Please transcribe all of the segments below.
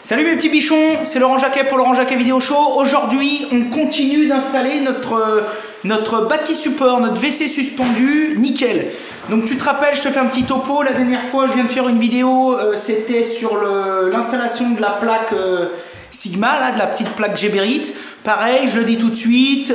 Salut mes petits bichons, c'est Laurent Jacquet pour Laurent Jacquet Vidéo Show. Aujourd'hui, on continue d'installer notre bâti support, notre WC suspendu, nickel. Donc tu te rappelles, je te fais un petit topo. La dernière fois, je viens de faire une vidéo, c'était sur l'installation de la plaque Sigma, là, de la petite plaque Geberit. Pareil, je le dis tout de suite.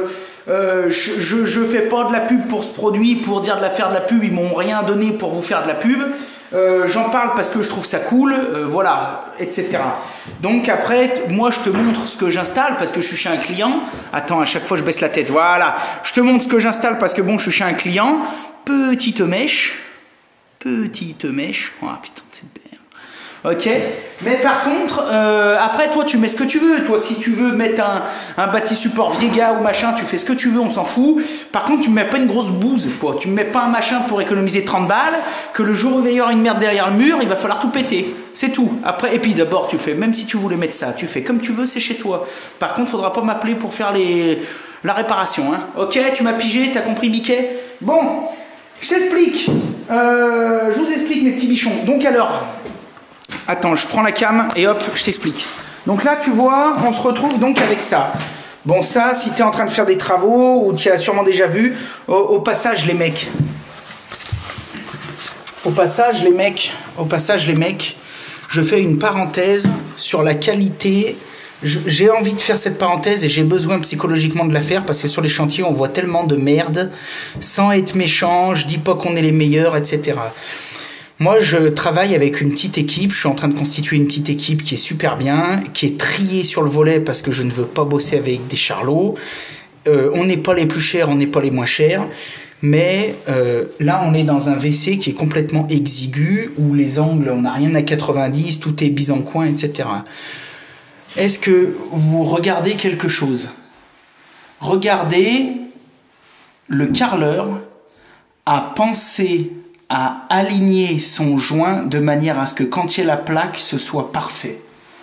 Je fais pas de la pub pour ce produit, pour dire faire de la pub, ils m'ont rien donné pour vous faire de la pub. J'en parle parce que je trouve ça cool, voilà, etc. Donc après, moi je te montre ce que j'installe parce que je suis chez un client. Attends, à chaque fois je baisse la tête, voilà. Je te montre ce que j'installe parce que bon, je suis chez un client. Petite mèche. Oh putain, c'est bien. Ok, mais par contre, après toi tu mets ce que tu veux. Toi, si tu veux mettre un bâti support Viega ou machin, tu fais ce que tu veux, on s'en fout. Par contre, tu me mets pas une grosse bouse, quoi. Tu me mets pas un machin pour économiser 30 balles, que le jour où il va y avoir une merde derrière le mur, il va falloir tout péter. C'est tout. Après, et puis d'abord, tu fais, même si tu voulais mettre ça, tu fais comme tu veux, c'est chez toi. Par contre, faudra pas m'appeler pour faire la réparation, hein. Ok, tu m'as pigé, t'as compris, Biquet? Bon, je t'explique. Je vous explique, mes petits bichons. Donc alors... Attends, je prends la cam et hop, je t'explique. Donc là, tu vois, on se retrouve donc avec ça. Bon, ça, si tu es en train de faire des travaux, ou tu as sûrement déjà vu, au passage, les mecs. Au passage, les mecs, je fais une parenthèse sur la qualité. J'ai envie de faire cette parenthèse et j'ai besoin psychologiquement de la faire parce que sur les chantiers, on voit tellement de merde. Sans être méchant, je dis pas qu'on est les meilleurs, etc. Moi, je travaille avec une petite équipe. Je suis en train de constituer une petite équipe qui est super bien, qui est triée sur le volet parce que je ne veux pas bosser avec des charlots. On n'est pas les plus chers, on n'est pas les moins chers. Mais là, on est dans un WC qui est complètement exigu, où les angles, on n'a rien à 90, tout est bis en coin, etc. Est-ce que vous regardez quelque chose? Regardez, le carreleur a pensé à aligner son joint de manière à ce que quand il y a la plaque, ce soit parfait.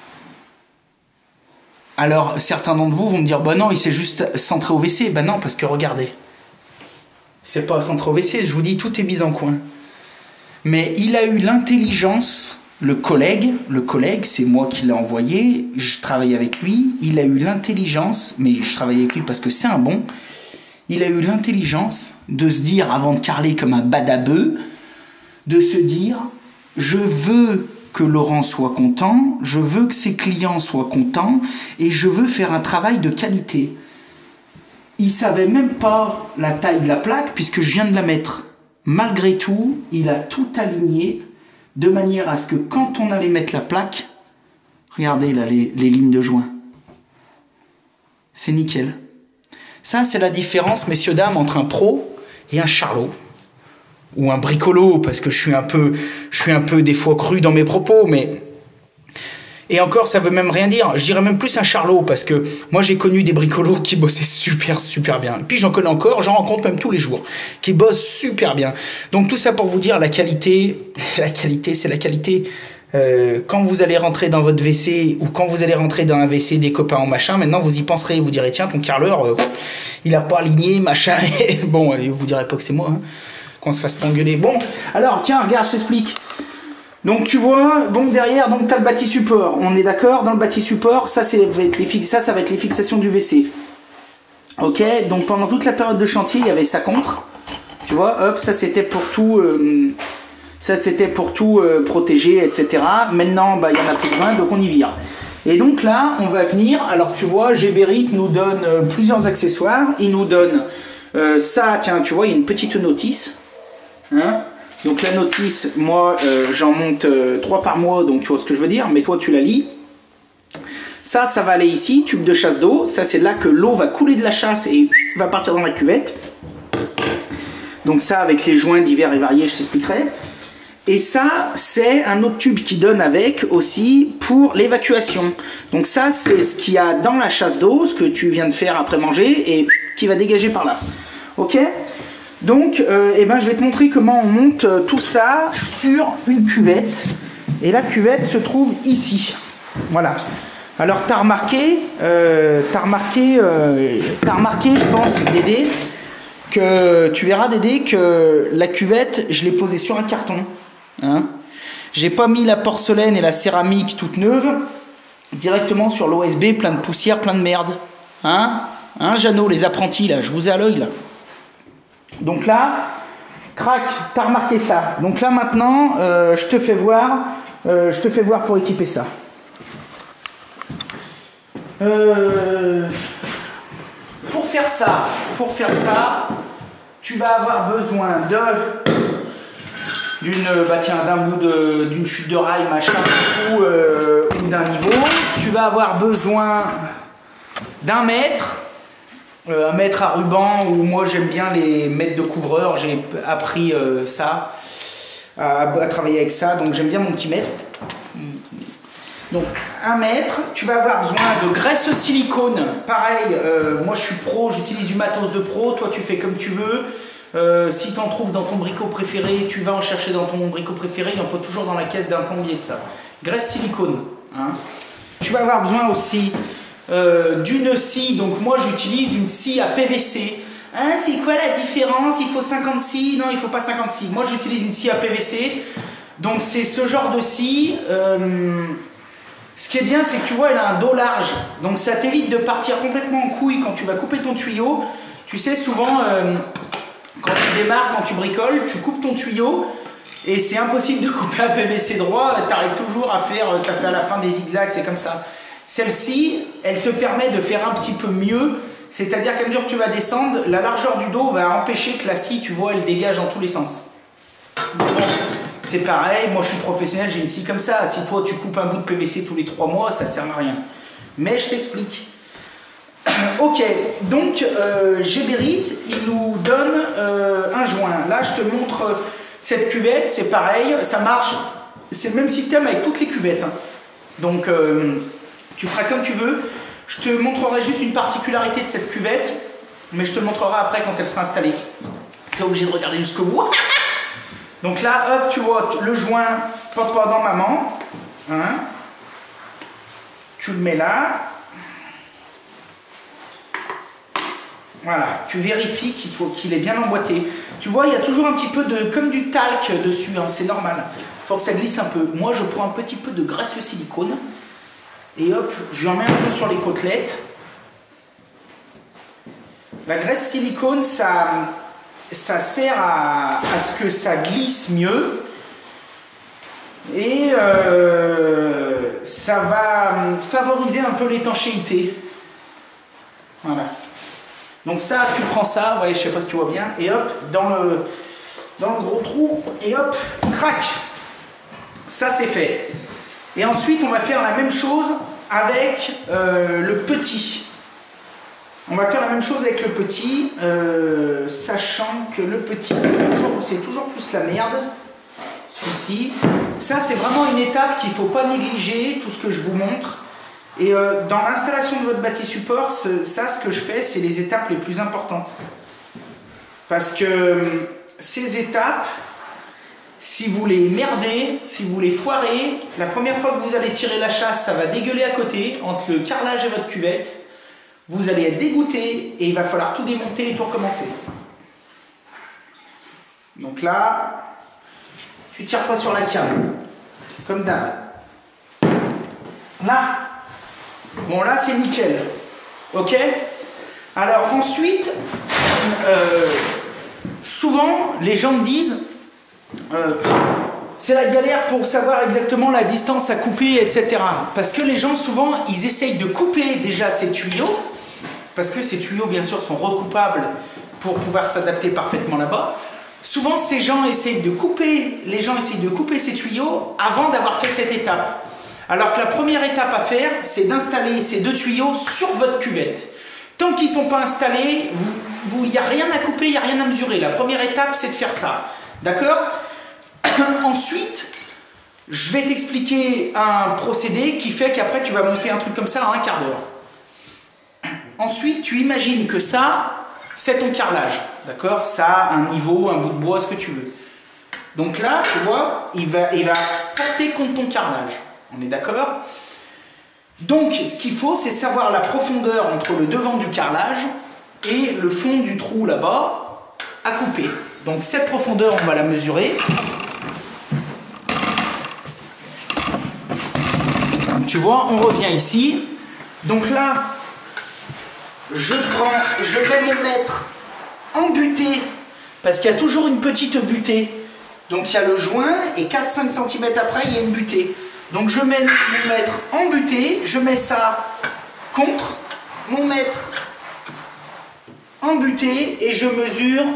Alors, certains d'entre vous vont me dire, bah non, il s'est juste centré au WC. Bah non, parce que regardez, c'est pas centré au WC, je vous dis, tout est mis en coin. Mais il a eu l'intelligence, le collègue, c'est moi qui l'ai envoyé, je travaille avec lui, il a eu l'intelligence, mais je travaille avec lui parce que c'est un bon, il a eu l'intelligence de se dire, avant de carreler comme un badabeu, de se dire, je veux que Laurent soit content, je veux que ses clients soient contents et je veux faire un travail de qualité. Il ne savait même pas la taille de la plaque puisque je viens de la mettre. Malgré tout, il a tout aligné de manière à ce que quand on allait mettre la plaque, regardez là les lignes de joint. C'est nickel. Ça, c'est la différence, messieurs, dames, entre un pro et un charlot. Ou un bricolo, parce que je suis un peu des fois cru dans mes propos, mais... Et encore, ça veut même rien dire. Je dirais même plus un charlot, parce que moi, j'ai connu des bricolos qui bossaient super bien. Et puis, j'en connais encore, j'en rencontre même tous les jours, qui bossent super bien. Donc, tout ça pour vous dire, la qualité, c'est la qualité. Quand vous allez rentrer dans votre WC, ou quand vous allez rentrer dans un WC des copains en machin, maintenant, vous y penserez, vous direz, tiens, ton carreleur, il a pas aligné, machin. Bon, vous direz pas que c'est moi, hein. Qu'on se fasse pas engueuler. Bon, alors tiens, regarde, je t'explique. Donc tu vois, donc derrière, donc tu as le bâti support. On est d'accord, dans le bâti support, ça va être les fixations du WC. Ok, donc pendant toute la période de chantier, il y avait ça contre. Tu vois, hop, ça c'était pour tout, protéger, etc. Maintenant, bah, il y en a plus besoin, donc on y vire. Et donc là, on va venir. Alors tu vois, Geberit nous donne plusieurs accessoires. Il nous donne ça, tiens, tu vois, il y a une petite notice. Hein, donc la notice, moi j'en monte 3 par mois, donc tu vois ce que je veux dire, mais toi tu la lis. Ça va aller ici, tube de chasse d'eau, ça c'est là que l'eau va couler de la chasse et va partir dans la cuvette. Donc ça avec les joints divers et variés, je t'expliquerai. Et ça c'est un autre tube qui donne avec aussi pour l'évacuation. Donc ça c'est ce qu'il y a dans la chasse d'eau, ce que tu viens de faire après manger et qui va dégager par là. Ok ? Donc, je vais te montrer comment on monte tout ça sur une cuvette. Et la cuvette se trouve ici. Voilà. Alors, t'as remarqué, je pense, Dédé, que tu verras, Dédé, que la cuvette, je l'ai posée sur un carton. Hein. J'ai pas mis la porcelaine et la céramique toute neuve. directement sur l'OSB, plein de poussière, plein de merde. Hein, Jeannot, les apprentis, là, je vous ai à l'œil, là. Donc là, crac, t'as remarqué ça. Donc là, maintenant, je te fais voir pour équiper ça. Pour faire ça, tu vas avoir besoin d'une chute de rail, machin, ou d'un niveau. Tu vas avoir besoin d'un mètre, un mètre à ruban, ou moi j'aime bien les mètres de couvreur, j'ai appris ça, à travailler avec ça, donc j'aime bien mon petit mètre. Donc 1 mètre, tu vas avoir besoin de graisse silicone, pareil, moi je suis pro, j'utilise du matos de pro, toi tu fais comme tu veux. Si tu en trouves dans ton bricot préféré, tu vas en chercher dans ton bricot préféré, il en faut toujours dans la caisse d'un plombier de ça. Graisse silicone. Hein. Tu vas avoir besoin aussi d'une scie, donc moi j'utilise une scie à PVC. Hein, c'est quoi la différence? Il faut 50 scies? Non, il ne faut pas 50 scies. Moi j'utilise une scie à PVC, donc c'est ce genre de scie. Ce qui est bien, c'est que tu vois, elle a un dos large, donc ça t'évite de partir complètement en couille quand tu vas couper ton tuyau. Tu sais, souvent... quand tu démarres, quand tu bricoles, tu coupes ton tuyau et c'est impossible de couper un PVC droit, tu arrives toujours à faire, ça fait à la fin des zigzags, c'est comme ça. Celle-ci, elle te permet de faire un petit peu mieux, c'est-à-dire qu'à mesure que tu vas descendre, la largeur du dos va empêcher que la scie, tu vois, elle dégage dans tous les sens. Bon, c'est pareil, moi je suis professionnel, j'ai une scie comme ça. Si toi tu coupes un bout de PVC tous les 3 mois, ça sert à rien. Mais je t'explique. Ok, donc Geberit, il nous donne un joint. Là, je te montre cette cuvette, c'est pareil, ça marche, c'est le même système avec toutes les cuvettes. Hein. Donc, tu feras comme tu veux. Je te montrerai juste une particularité de cette cuvette, mais je te le montrerai après quand elle sera installée. Tu es obligé de regarder jusqu'au bout. Donc là, hop, tu vois, le joint pas dans maman. Hein. Tu le mets là. Voilà, tu vérifies qu'il est bien emboîté. Tu vois, il y a toujours un petit peu comme du talc dessus, hein, c'est normal. Il faut que ça glisse un peu. Moi, je prends un petit peu de graisse silicone. Et hop, je en mets un peu sur les côtelettes. La graisse silicone, ça sert à ce que ça glisse mieux. Et ça va favoriser un peu l'étanchéité. Voilà. Donc ça, tu prends ça, ouais, je sais pas si tu vois bien, et hop, dans le gros trou, et hop, crac. Ça, c'est fait. Et ensuite, on va faire la même chose avec le petit. On va faire la même chose avec le petit, sachant que le petit, c'est toujours plus la merde. Celui-ci. Ça, c'est vraiment une étape qu'il ne faut pas négliger, tout ce que je vous montre. Et dans l'installation de votre bâti support, ça, ce que je fais, c'est les étapes les plus importantes. Parce que ces étapes, si vous les merdez, si vous les foirez, la première fois que vous allez tirer la chasse, ça va dégueuler à côté, entre le carrelage et votre cuvette. Vous allez être dégoûté et il va falloir tout démonter et tout recommencer. Donc là, tu ne tires pas sur la canne, comme d'hab. Là, bon là c'est nickel, ok. Alors ensuite, souvent les gens me disent, c'est la galère pour savoir exactement la distance à couper, etc. Parce que les gens souvent, ils essayent de couper déjà ces tuyaux, parce que ces tuyaux bien sûr sont recoupables pour pouvoir s'adapter parfaitement là-bas. Souvent ces gens essayent de couper, ces tuyaux avant d'avoir fait cette étape. Alors que la première étape à faire, c'est d'installer ces 2 tuyaux sur votre cuvette. Tant qu'ils ne sont pas installés, il n'y a rien à couper, il n'y a rien à mesurer. La première étape, c'est de faire ça. D'accord? Ensuite, je vais t'expliquer un procédé qui fait qu'après, tu vas monter un truc comme ça en un quart d'heure. Ensuite, tu imagines que ça, c'est ton carrelage. D'accord? Ça a un niveau, un bout de bois, ce que tu veux. Donc là, tu vois, il va porter contre ton carrelage. On est d'accord? Donc, ce qu'il faut, c'est savoir la profondeur entre le devant du carrelage et le fond du trou là-bas à couper. Donc, cette profondeur, on va la mesurer. tu vois, on revient ici. Donc là, je mets mon mètre en butée, parce qu'il y a toujours une petite butée. Donc il y a le joint et 4-5 cm après, il y a une butée. Donc je mets mon mètre en butée, je mets ça contre mon mètre en butée et je mesure.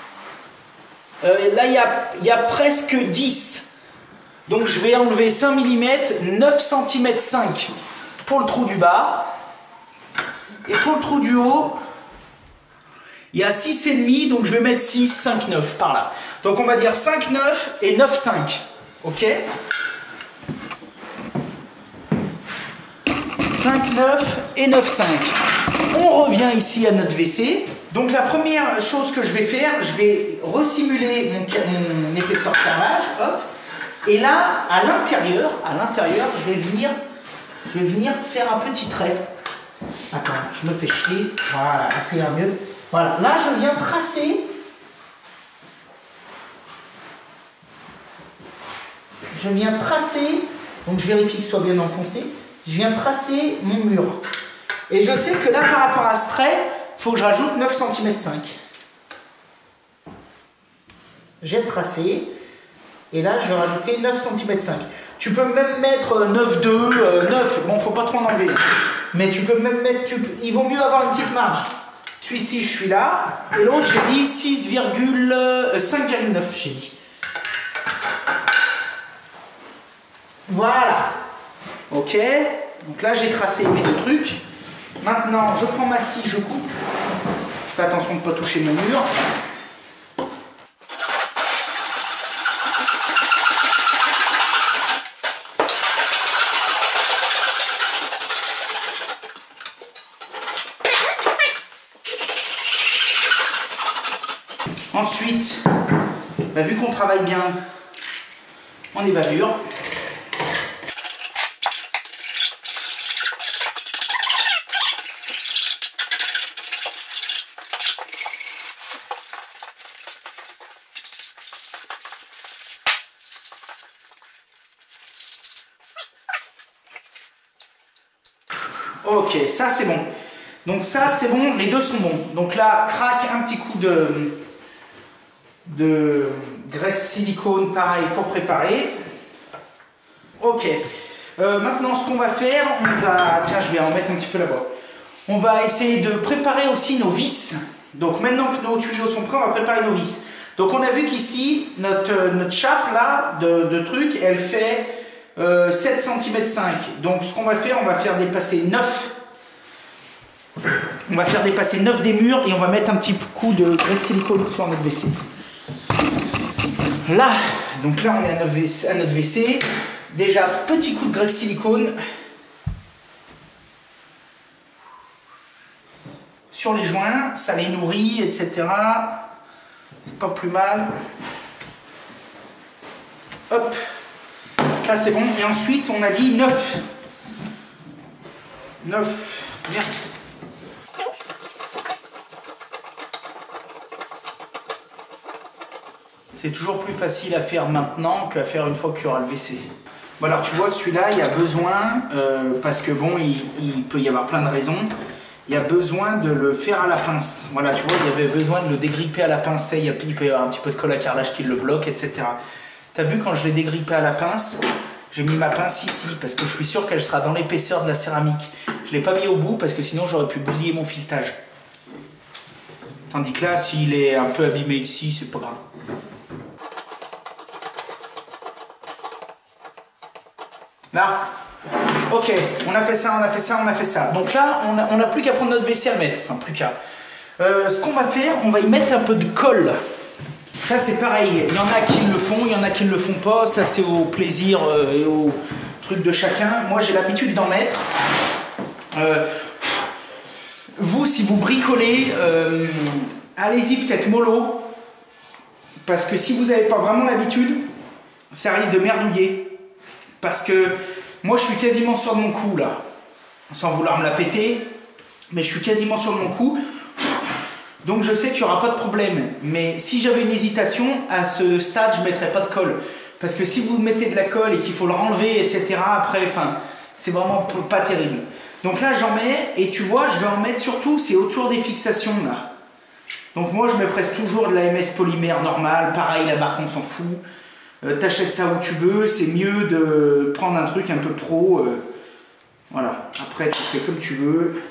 Là, il y a presque 10. Donc je vais enlever 5 mm, 9 cm 5 pour le trou du bas. Et pour le trou du haut, il y a 6,5, donc je vais mettre 6, 5, 9 par là. Donc on va dire 5, 9 et 9, 5. Ok? 5, 9 et 9, 5. On revient ici à notre WC. Donc la première chose que je vais faire, je vais resimuler mon épaisseur de carrelage. Hop. Et là, à l'intérieur, je vais venir faire un petit trait. Attends, je me fais chier. Voilà, ça ira mieux. Voilà, là je viens tracer. Donc je vérifie que ce soit bien enfoncé. Je viens tracer mon mur. Et je sais que là, par rapport à ce trait, il faut que je rajoute 9 cm 5. J'ai tracé. Et là, je vais rajouter 9 cm 5. Tu peux même mettre 9,2, 9. Bon, faut pas trop en enlever. Mais tu peux même mettre... il vaut mieux avoir une petite marge. Celui-ci, je suis là. Et l'autre, j'ai dit 5,9, j'ai dit. Voilà. Ok. Donc là, j'ai tracé mes deux trucs. Maintenant, je prends ma scie, je coupe. Je fais attention de ne pas toucher mon mur. Ensuite, bah, vu qu'on travaille bien en évasure, ok, ça c'est bon. Donc ça c'est bon, les deux sont bons. Donc là, craque un petit coup de graisse silicone, pareil, pour préparer. Ok. Maintenant, ce qu'on va faire, tiens, je vais en mettre un petit peu là-bas. On va essayer de préparer aussi nos vis. Donc maintenant que nos tuyaux sont prêts, on va préparer nos vis. Donc on a vu qu'ici, notre chape là, de truc, elle fait 7 cm 5. Donc ce qu'on va faire, on va faire dépasser 9. On va faire dépasser 9 des murs et on va mettre un petit coup de graisse silicone sur notre WC. Là, donc là on est à notre WC. Déjà, petit coup de graisse silicone sur les joints, ça les nourrit, etc. C'est pas plus mal. Hop, ça c'est bon. Et ensuite, on a dit 9. 9, bien. C'est toujours plus facile à faire maintenant qu'à faire une fois qu'il y aura le WC. Bon alors tu vois, celui-là, il y a besoin, parce que bon, il peut y avoir plein de raisons, il y a besoin de le faire à la pince. Voilà, tu vois, il y avait besoin de le dégripper à la pince, il peut y avoir un petit peu de colle à carrelage qui le bloque, etc. Tu as vu, quand je l'ai dégrippé à la pince, j'ai mis ma pince ici, parce que je suis sûr qu'elle sera dans l'épaisseur de la céramique. Je ne l'ai pas mis au bout, parce que sinon j'aurais pu bousiller mon filetage. Tandis que là, s'il est un peu abîmé ici, c'est pas grave. Là, ok, on a fait ça, on a fait ça, on a fait ça. Donc là, on n'a plus qu'à prendre notre WC à mettre. Enfin, plus qu'à. Ce qu'on va faire, on va y mettre un peu de colle. Ça, c'est pareil. Il y en a qui le font, il y en a qui ne le font pas. Ça, c'est au plaisir et au truc de chacun. Moi, j'ai l'habitude d'en mettre. Vous, si vous bricolez, allez-y peut-être mollo. Parce que si vous n'avez pas vraiment l'habitude, ça risque de merdouiller. Parce que moi je suis quasiment sur mon cou là, sans vouloir me la péter, mais je suis quasiment sur mon cou, donc je sais qu'il n'y aura pas de problème. Mais si j'avais une hésitation, à ce stade je ne mettrais pas de colle. Parce que si vous mettez de la colle et qu'il faut le renlever, etc., après, enfin, C'est vraiment pas terrible. Donc là j'en mets, et tu vois, je vais en mettre surtout, c'est autour des fixations là. Donc moi je me presse toujours de la MS polymère normale, pareil la marque on s'en fout. T'achètes ça où tu veux, c'est mieux de prendre un truc un peu pro. Voilà, après tu fais comme tu veux.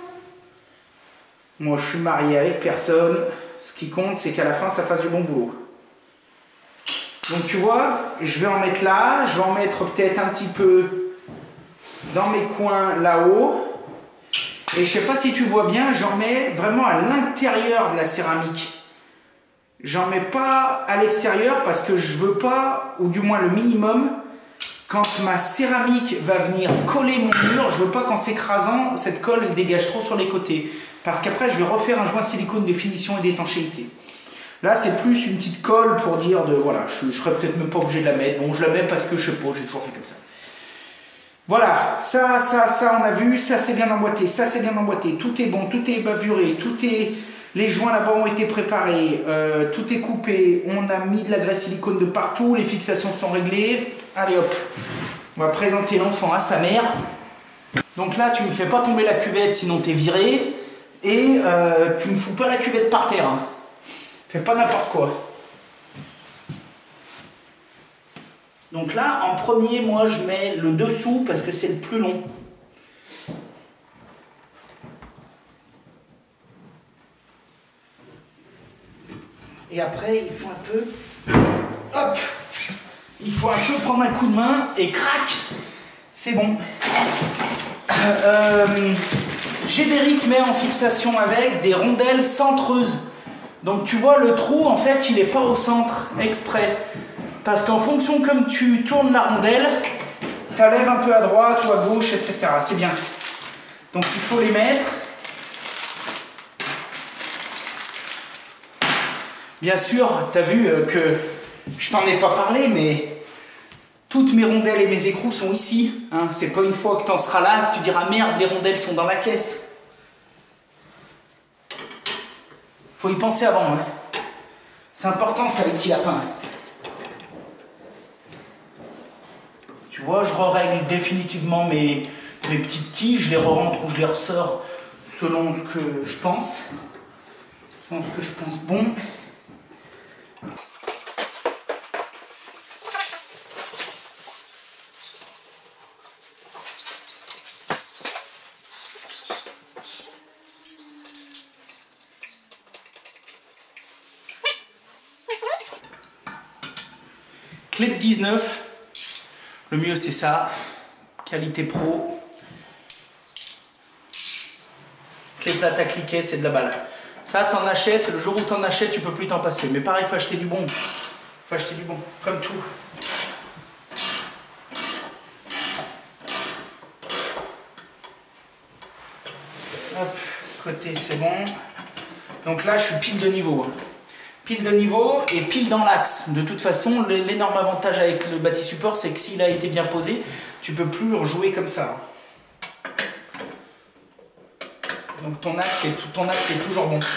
Moi je suis marié avec personne, ce qui compte c'est qu'à la fin ça fasse du bon boulot. Donc tu vois, je vais en mettre là, je vais en mettre peut-être un petit peu dans mes coins là-haut. Et je sais pas si tu vois bien, j'en mets vraiment à l'intérieur de la céramique. J'en mets pas à l'extérieur parce que je veux pas, ou du moins le minimum, quand ma céramique va venir coller mon mur, je veux pas qu'en s'écrasant, cette colle elle dégage trop sur les côtés. Parce qu'après je vais refaire un joint silicone de finition et d'étanchéité. Là c'est plus une petite colle pour dire de voilà, je serais peut-être même pas obligé de la mettre. Bon je la mets parce que je sais pas, j'ai toujours fait comme ça. Voilà, ça on a vu, ça c'est bien emboîté, ça c'est bien emboîté, tout est bon, tout est bavuré, tout est... Les joints là-bas ont été préparés, tout est coupé, on a mis de la graisse silicone de partout, les fixations sont réglées. Allez hop, on va présenter l'enfant à sa mère. Donc là tu ne me fais pas tomber la cuvette sinon t'es viré, et tu ne fous pas la cuvette par terre. Hein. Fais pas n'importe quoi. Donc là, en premier, moi, je mets le dessous parce que c'est le plus long. Et après, il faut un peu... Hop! Il faut un peu prendre un coup de main et crac! C'est bon. Géberit met en fixation avec des rondelles centreuses. Donc tu vois, le trou, en fait, il n'est pas au centre exprès. Parce qu'en fonction comme tu tournes la rondelle, ça lève un peu à droite ou à gauche, etc. C'est bien. Donc il faut les mettre. Bien sûr, tu as vu que je t'en ai pas parlé, mais toutes mes rondelles et mes écrous sont ici. Hein. C'est pas une fois que tu en seras là que tu diras merde, les rondelles sont dans la caisse. Faut y penser avant. Hein. C'est important ça, les petits lapins. Tu vois, je règle définitivement mes petites tiges, je les rentre ou je les ressors selon ce que je pense. Selon ce que je pense bon. Clé de 19. Le mieux c'est ça, qualité pro. Clé de tata cliquet, c'est de la balle. Ça t'en achètes, le jour où t'en achètes, tu peux plus t'en passer. Mais pareil, il faut acheter du bon. Faut acheter du bon, comme tout. Hop, côté c'est bon. Donc là je suis pile de niveau. Pile de niveau et pile dans l'axe. De toute façon, l'énorme avantage avec le bâti support, c'est que s'il a été bien posé, tu peux plus rejouer comme ça. Donc ton axe est toujours bon.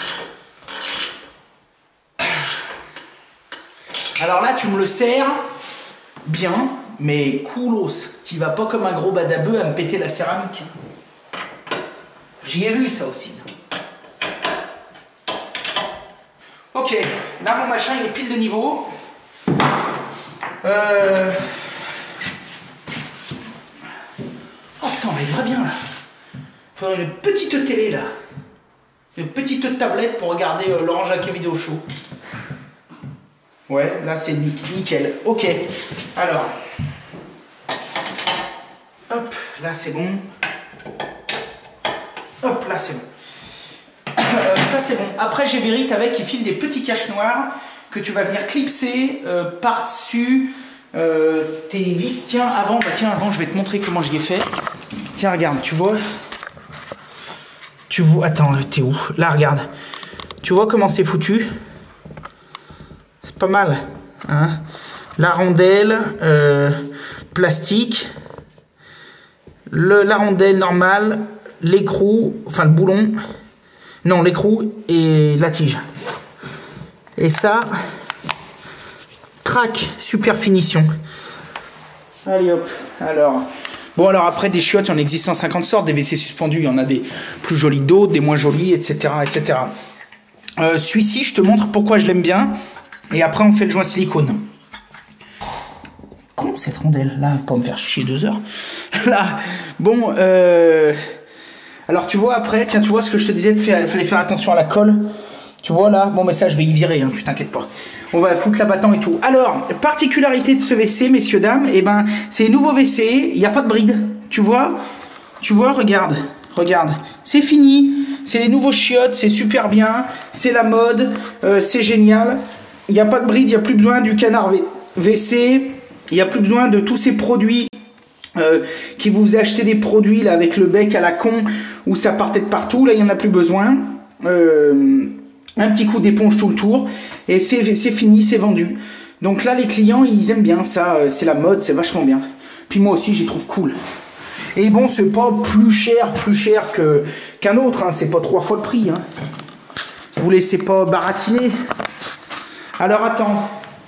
Alors là, tu me le sers bien, mais coolos. Tu vas pas comme un gros badabeu à me péter la céramique. J'y ai vu ça aussi. Ok, là mon machin il est pile de niveau. Oh putain, mais il va bien là. Faudrait une petite télé là. Une petite tablette pour regarder Laurent Jacquet vidéo show. Ouais, là c'est nickel. Ok, alors. Hop, là c'est bon. Hop, là c'est bon. Ça c'est bon. Après Géberit avec, il file des petits caches noirs que tu vas venir clipser par-dessus tes vis. Tiens, avant, je vais te montrer comment je l'ai fait. Tiens, regarde, tu vois. Tu vois, attends, t'es où? Là, regarde. Tu vois comment c'est foutu? C'est pas mal. Hein, la rondelle plastique. La rondelle normale. L'écrou, enfin le boulon. Non, l'écrou et la tige. Et ça, crac, super finition. Allez hop, alors, Bon, alors après, des chiottes, il en existe 150 sortes. Des WC suspendus, il y en a des plus jolis que d'autres, des moins jolis, etc. etc. Celui-ci, je te montre pourquoi je l'aime bien. Et après, on fait le joint silicone. Con cette rondelle, là, pour me faire chier 2 heures. Là, bon, alors tu vois après, tiens, tu vois ce que je te disais, il fallait faire attention à la colle. Tu vois là, bon mais ça je vais y virer, hein, tu t'inquiètes pas. On va foutre l'abattant et tout. Alors, particularité de ce WC, messieurs, dames, eh ben, c'est nouveau WC, il n'y a pas de bride. Tu vois, regarde, c'est fini. C'est les nouveaux chiottes, c'est super bien, c'est la mode, c'est génial. Il n'y a pas de bride, il n'y a plus besoin du canard WC, il n'y a plus besoin de tous ces produits qui vous achetez des produits là avec le bec à la con où ça partait de partout. Là, il n'y en a plus besoin. Un petit coup d'éponge tout le tour et c'est fini, c'est vendu. Donc là, les clients, ils aiment bien ça. C'est la mode, c'est vachement bien. Puis moi aussi, j'y trouve cool. Et bon, c'est pas plus cher qu'un autre. Hein. C'est pas 3 fois le prix. Hein. Vous laissez pas baratiner. Alors attends.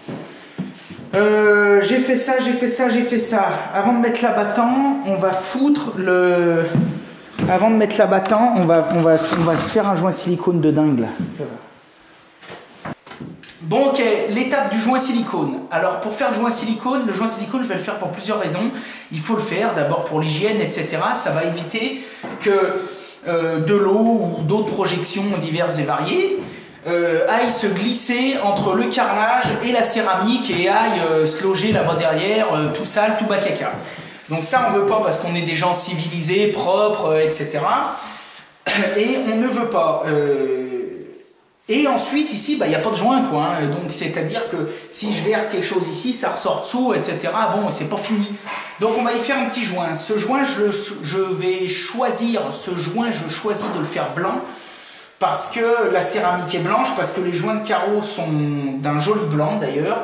J'ai fait ça. Avant de mettre l'abattant, on va foutre le... Avant de mettre l'abattant, on va se faire un joint silicone de dingue là. Bon ok, l'étape du joint silicone. Alors pour faire le joint silicone, je vais le faire pour plusieurs raisons. Il faut le faire d'abord pour l'hygiène, etc. Ça va éviter que de l'eau ou d'autres projections diverses et variées aille se glisser entre le carrelage et la céramique et aille se loger là-bas derrière, tout sale, tout bacaca. Donc ça on veut pas parce qu'on est des gens civilisés, propres, etc. Et on ne veut pas. Et ensuite ici, il n'y a pas de joint quoi. Hein. Donc c'est-à-dire que si je verse quelque chose ici, ça ressort dessous, etc. Bon, c'est pas fini. Donc on va y faire un petit joint. Ce joint, je vais choisir, je choisis de le faire blanc. Parce que la céramique est blanche, parce que les joints de carreaux sont d'un joli blanc d'ailleurs,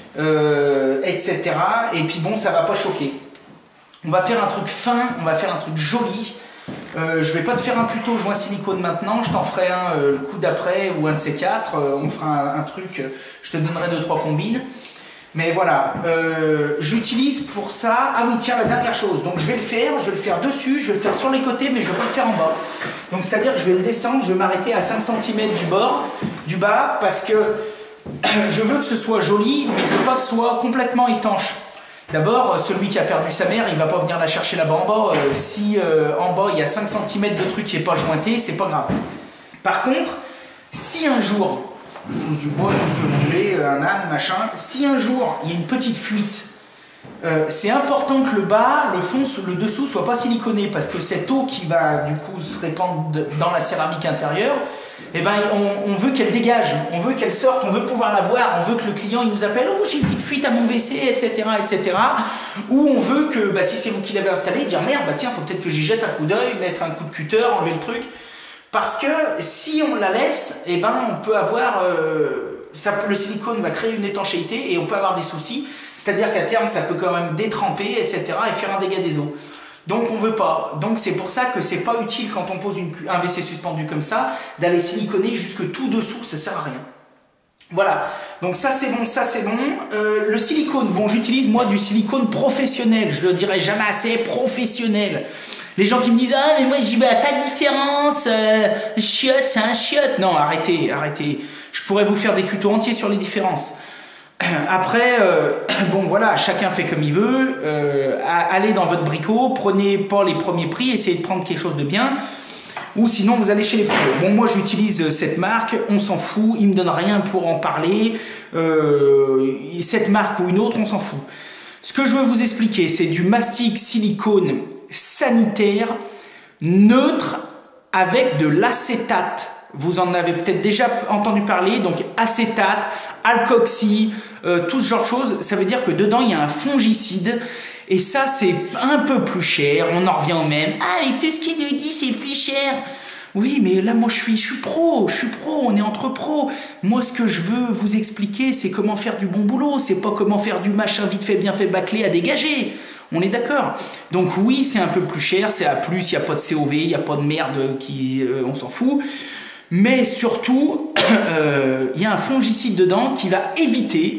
etc. Et puis bon, ça va pas choquer. On va faire un truc fin, on va faire un truc joli. Je vais pas te faire un tuto joint silicone maintenant, je t'en ferai un le coup d'après ou un de ces quatre. On fera un truc, je te donnerai 2-3 combines. Mais voilà, j'utilise pour ça... Ah oui, tiens, la dernière chose. Donc je vais le faire dessus, je vais le faire sur les côtés, mais je ne vais pas le faire en bas. Donc c'est-à-dire que je vais le descendre, je vais m'arrêter à 5 cm du bas, parce que je veux que ce soit joli, mais je veux pas que ce soit complètement étanche. D'abord, celui qui a perdu sa mère, il va pas venir la chercher là-bas en bas. Si en bas, il y a 5 cm de truc qui n'est pas jointé, c'est pas grave. Par contre, si un jour... du bois, tout ce que vous voulez, un âne, machin. Si un jour il y a une petite fuite, c'est important que le bas, le fond, le dessous soit pas siliconé parce que cette eau qui va du coup se répandre dans la céramique intérieure, eh ben, on veut qu'elle dégage, on veut qu'elle sorte, on veut pouvoir la voir, on veut que le client il nous appelle, oh j'ai une petite fuite à mon WC, etc. etc. Ou on veut que, si c'est vous qui l'avez installé, dire merde, tiens, faut peut-être que j'y jette un coup d'œil, mettre un coup de cutter, enlever le truc. Parce que si on la laisse, eh ben, on peut avoir, le silicone va créer une étanchéité et on peut avoir des soucis. C'est-à-dire qu'à terme, ça peut quand même détremper, etc. et faire un dégât des eaux. Donc on ne veut pas. Donc c'est pour ça que c'est pas utile quand on pose un WC suspendu comme ça, d'aller siliconer jusque tout dessous, ça sert à rien. Voilà, donc ça c'est bon, ça c'est bon. Le silicone, bon j'utilise moi du silicone professionnel, je le dirai jamais assez, professionnel. Les gens qui me disent ah mais moi je dis ta différence, chiotte c'est un chiotte. Non arrêtez, je pourrais vous faire des tutos entiers sur les différences. Après, bon voilà, chacun fait comme il veut, allez dans votre bricot, prenez pas les premiers prix, essayez de prendre quelque chose de bien. Ou sinon vous allez chez les pros. Bon moi j'utilise cette marque, on s'en fout, il me donne rien pour en parler, cette marque ou une autre on s'en fout. Ce que je veux vous expliquer c'est du mastic silicone sanitaire neutre avec de l'acétate. Vous en avez peut-être déjà entendu parler, donc acétate, alkoxy, tout ce genre de choses, ça veut dire que dedans il y a un fongicide. Et ça, c'est un peu plus cher. On en revient au même. Ah, et tout ce qu'il nous dit, c'est plus cher. Oui, mais là, moi, je suis pro. On est entre pros. Moi, ce que je veux vous expliquer, c'est comment faire du bon boulot. C'est pas comment faire du machin vite fait, bien fait, bâclé à dégager. On est d'accord. Donc oui, c'est un peu plus cher. C'est à plus. Il n'y a pas de COV. Il n'y a pas de merde qui... on s'en fout. Mais surtout, il y a un fongicide dedans qui va éviter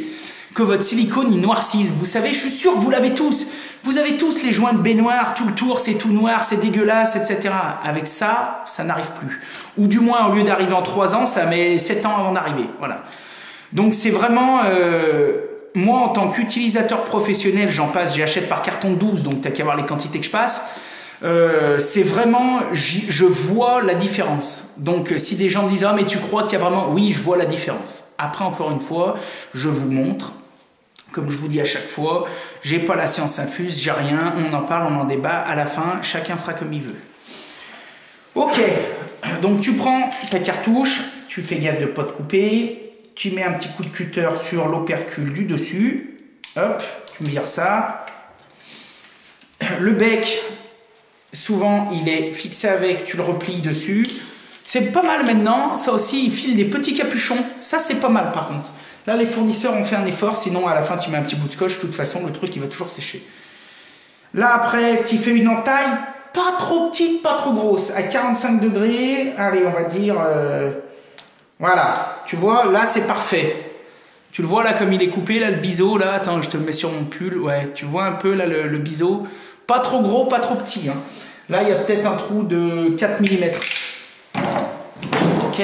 que votre silicone il noircisse. Vous savez, je suis sûr que vous l'avez tous. Vous avez tous les joints de baignoire, tout le tour, c'est tout noir, c'est dégueulasse, etc. Avec ça, ça n'arrive plus. Ou du moins, au lieu d'arriver en 3 ans, ça met 7 ans avant d'arriver. Voilà. Donc c'est vraiment... moi, en tant qu'utilisateur professionnel, j'en passe, j'achète par carton de 12, donc t'as qu'à voir les quantités que je passe. C'est vraiment, je vois la différence. Donc si des gens me disent « Ah mais tu crois qu'il y a vraiment… » Oui, je vois la différence. Après, encore une fois, je vous montre. Comme je vous dis à chaque fois, j'ai pas la science infuse, j'ai rien, on en parle, on en débat. À la fin, chacun fera comme il veut. Ok, donc tu prends ta cartouche, tu fais gaffe de ne pas te couper, tu mets un petit coup de cutter sur l'opercule du dessus. Hop, tu vires ça. Le bec, souvent, il est fixé avec, tu le replies dessus. C'est pas mal maintenant, ça aussi, il file des petits capuchons. Ça, c'est pas mal par contre. Là, les fournisseurs ont fait un effort, sinon à la fin, tu mets un petit bout de scotch. De toute façon, le truc, il va toujours sécher. Là, après, tu fais une entaille, pas trop petite, pas trop grosse, à 45 degrés. Allez, on va dire... voilà, tu vois, là, c'est parfait. Tu le vois, là, comme il est coupé, là, le biseau, là. Attends, je te le mets sur mon pull. Ouais, tu vois un peu, là, le biseau. Pas trop gros, pas trop petit. Hein. Là, il y a peut-être un trou de 4 mm. Ok.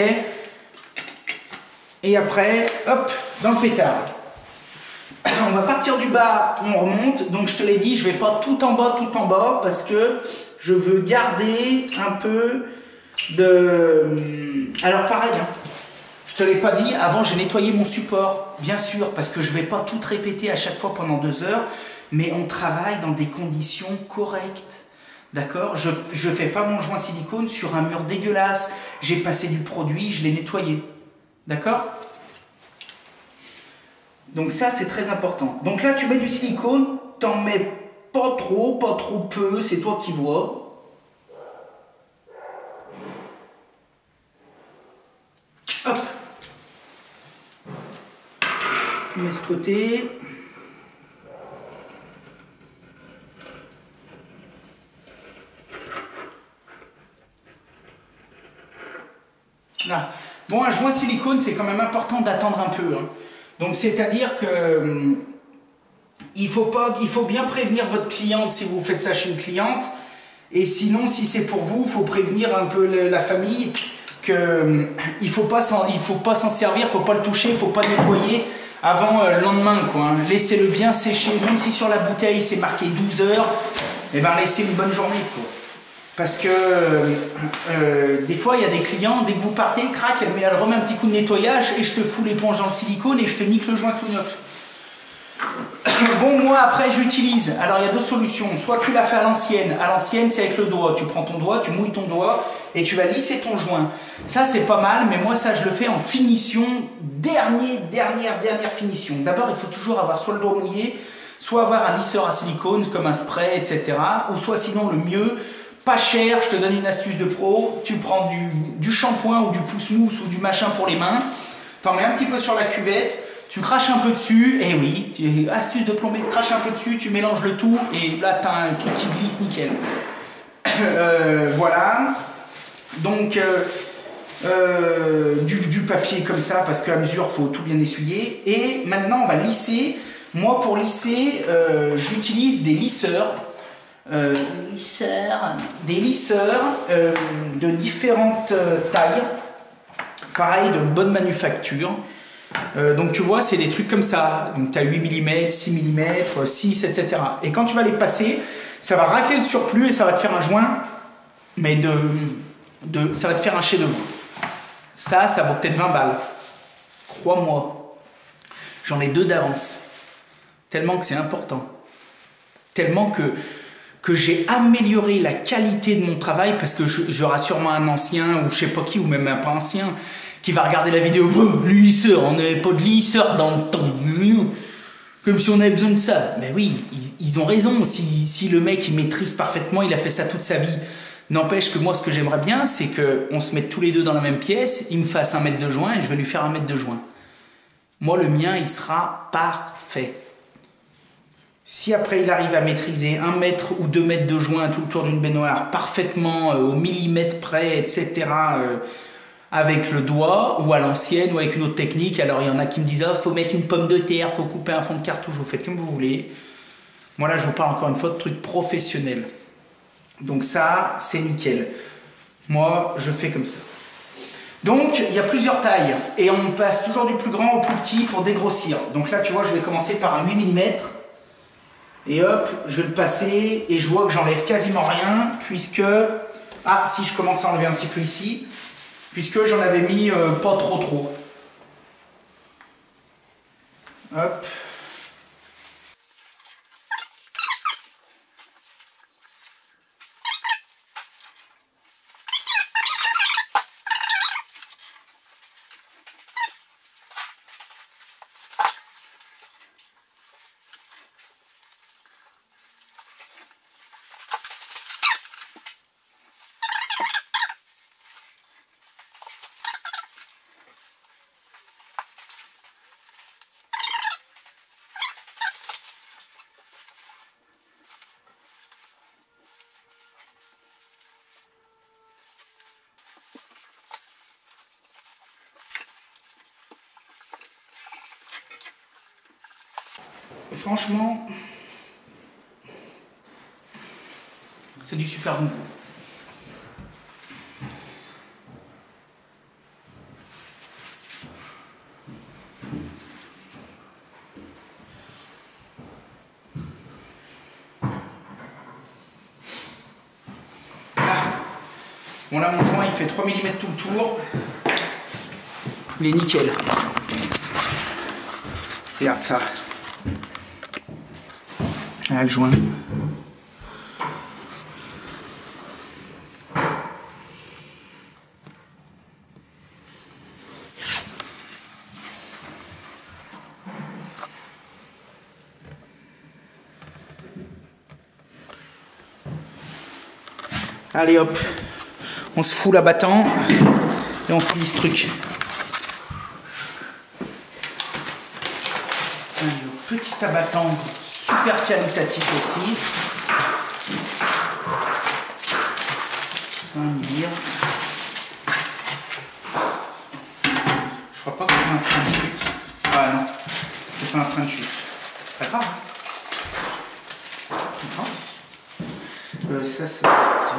Et après, hop, dans le pétard. On va partir du bas, on remonte. Donc je te l'ai dit, je ne vais pas tout en bas, parce que je veux garder un peu de... Alors pareil, hein, je ne te l'ai pas dit, avant j'ai nettoyé mon support, bien sûr, parce que je ne vais pas tout répéter à chaque fois pendant 2 heures, mais on travaille dans des conditions correctes. D'accord? Je ne fais pas mon joint silicone sur un mur dégueulasse. J'ai passé du produit, je l'ai nettoyé. D'accord? Donc ça, c'est très important. Donc là, tu mets du silicone, t'en mets pas trop peu, c'est toi qui vois. Hop. On met ce côté. Là. Bon, un joint silicone, c'est quand même important d'attendre un peu. Hein. Donc, c'est-à-dire que il faut bien prévenir votre cliente si vous faites ça chez une cliente. Et sinon, si c'est pour vous, il faut prévenir un peu la famille qu'il ne faut pas s'en servir, il ne faut pas le toucher, il ne faut pas le nettoyer avant le lendemain. Quoi, hein. Laissez-le bien sécher, même si sur la bouteille c'est marqué 12 heures, et ben laissez une bonne journée. Quoi. Parce que des fois, il y a des clients, dès que vous partez, crac, elle remet un petit coup de nettoyage et je te fous l'éponge dans le silicone et je te nique le joint tout neuf. Bon, moi, après, j'utilise. Alors, il y a 2 solutions. Soit tu l'as fait à l'ancienne. À l'ancienne, c'est avec le doigt. Tu prends ton doigt, tu mouilles ton doigt et tu vas lisser ton joint. Ça, c'est pas mal, mais moi, ça, je le fais en finition. Dernière finition. D'abord, il faut toujours avoir soit le doigt mouillé, soit avoir un lisseur à silicone, comme un spray, etc. Ou soit, sinon, le mieux... Pas cher, je te donne une astuce de pro, tu prends du shampoing ou du pousse-mousse ou du machin pour les mains, t'en mets un petit peu sur la cuvette, tu craches un peu dessus, et oui, astuce de plombier, tu craches un peu dessus, tu mélanges le tout, et là t'as un truc qui glisse nickel. Voilà, donc du papier comme ça, parce qu'à mesure, il faut tout bien essuyer, et maintenant on va lisser. Moi pour lisser, j'utilise des lisseurs. Des lisseurs de différentes tailles, pareil, de bonne manufacture. Donc tu vois, c'est des trucs comme ça. Donc tu as 8 mm, 6 mm, 6, etc. Et quand tu vas les passer, ça va racler le surplus et ça va te faire un joint, mais ça va te faire un chef-d'œuvre. Ça vaut peut-être 20 balles. Crois-moi. J'en ai 2 d'avance. Tellement que c'est important. Tellement que j'ai amélioré la qualité de mon travail, parce que j'aurai sûrement un ancien, ou je sais pas qui, ou même un pas ancien, qui va regarder la vidéo. Oh, le lisseur, on n'avait pas de lisseur dans le temps. Comme si on avait besoin de ça. Mais oui, ils ont raison. Si le mec il maîtrise parfaitement, il a fait ça toute sa vie. N'empêche que moi, ce que j'aimerais bien, c'est qu'on se mette tous les deux dans la même pièce, il me fasse 1 mètre de joint et je vais lui faire 1 mètre de joint. Moi, le mien, il sera parfait. Si après il arrive à maîtriser 1 mètre ou 2 mètres de joint tout le tour d'une baignoire parfaitement au millimètre près, etc., avec le doigt ou à l'ancienne ou avec une autre technique. Alors il y en a qui me disent, oh, faut mettre une pomme de terre, faut couper un fond de cartouche, vous faites comme vous voulez. Moi là je vous parle encore une fois de trucs professionnels. Donc ça c'est nickel. Moi je fais comme ça. Donc il y a plusieurs tailles et on passe toujours du plus grand au plus petit pour dégrossir. Donc là tu vois je vais commencer par un 8 mm et hop je vais le passer et je vois que j'enlève quasiment rien puisque... Ah si je commence à enlever un petit peu ici. Puisque j'en avais mis pas trop. Hop. Franchement, c'est du super bon goût. Bon là mon joint il fait 3 mm tout le tour. Il est nickel. Regarde ça. Là le joint. Allez hop, on se fout l'abattant et on finit ce truc. Un petit abattant super qualitatif aussi. On va dire. Je crois pas que c'est un frein de chute. Ah non, c'est pas un frein de chute. Pas grave. Ça c'est...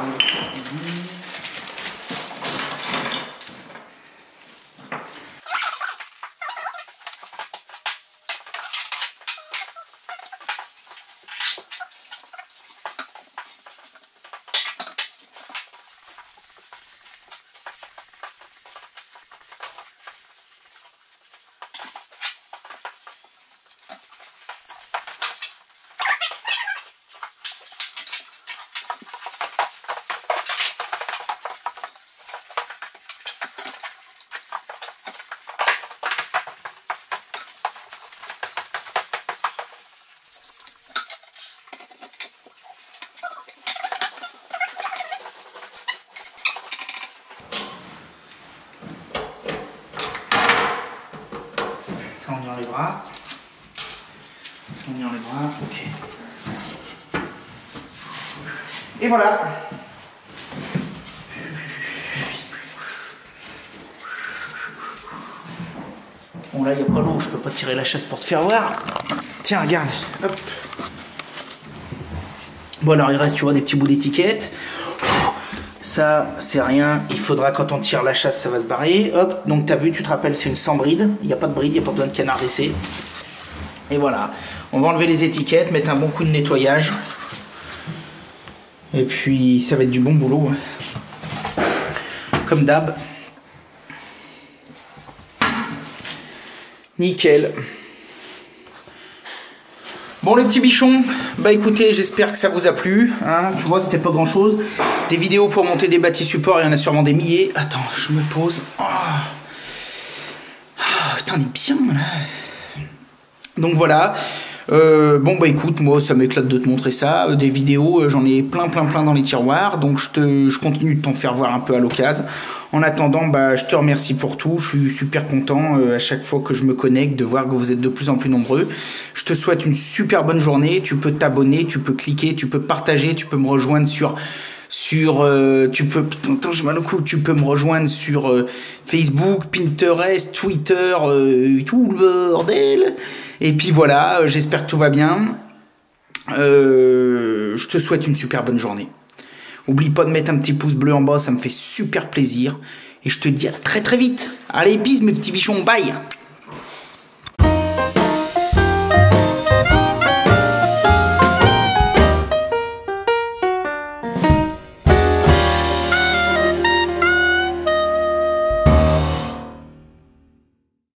Ça on y enlèvera. Ça on y enlèvera. Ok. Et voilà. Bon là il n'y a pas l'eau, je peux pas tirer la chasse pour te faire voir. Tiens regarde. Hop. Bon alors il reste tu vois des petits bouts d'étiquette. Ça c'est rien, il faudra quand on tire la chasse ça va se barrer. Hop, donc tu as vu, tu te rappelles c'est une sans bride, il n'y a pas de bride, il n'y a pas besoin de canard d'essai. Et voilà, on va enlever les étiquettes, mettre un bon coup de nettoyage. Et puis ça va être du bon boulot. Comme d'hab. Nickel. Bon les petits bichons, bah écoutez, j'espère que ça vous a plu, hein. Tu vois c'était pas grand chose. Des vidéos pour monter des bâtis supports, il y en a sûrement des milliers. Attends, je me pose. Oh. Oh, putain, on est bien là. Donc voilà. Bon bah écoute, moi ça m'éclate de te montrer ça. Des vidéos, j'en ai plein dans les tiroirs. Donc je continue de t'en faire voir un peu à l'occasion. En attendant, bah je te remercie pour tout. Je suis super content à chaque fois que je me connecte de voir que vous êtes de plus en plus nombreux. Je te souhaite une super bonne journée. Tu peux t'abonner, tu peux cliquer, tu peux partager, tu peux me rejoindre sur sur tu peux attends, j'ai mal au cou, tu peux me rejoindre sur Facebook, Pinterest, Twitter, tout le bordel. Et puis voilà, j'espère que tout va bien. Je te souhaite une super bonne journée. Oublie pas de mettre un petit pouce bleu en bas, ça me fait super plaisir. Et je te dis à très très vite. Allez, bis mes petits bichons, bye.